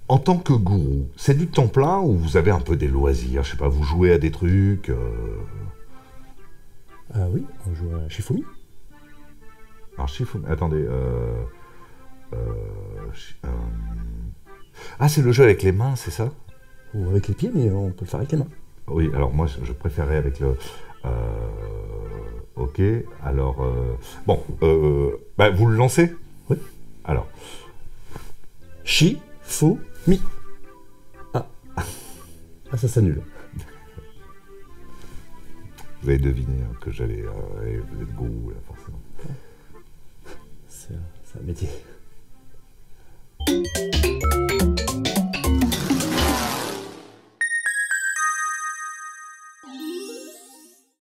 En tant que gourou, c'est du temps plein ou vous avez un peu des loisirs? Je sais pas, vous jouez à des trucs Ah oui, on joue à Shifumi. Alors, chiffre... Attendez. Euh, Ah, c'est le jeu avec les mains, c'est ça? Ou avec les pieds, mais on peut le faire avec les mains. Oui, alors moi, je préférais avec le... Ok, alors... Bon, bah, vous le lancez? Oui. Alors, Shifumi. Ah, ah ça s'annule. vous avez deviné hein, que j'allais... vous êtes gourou, là, forcément. C'est un métier.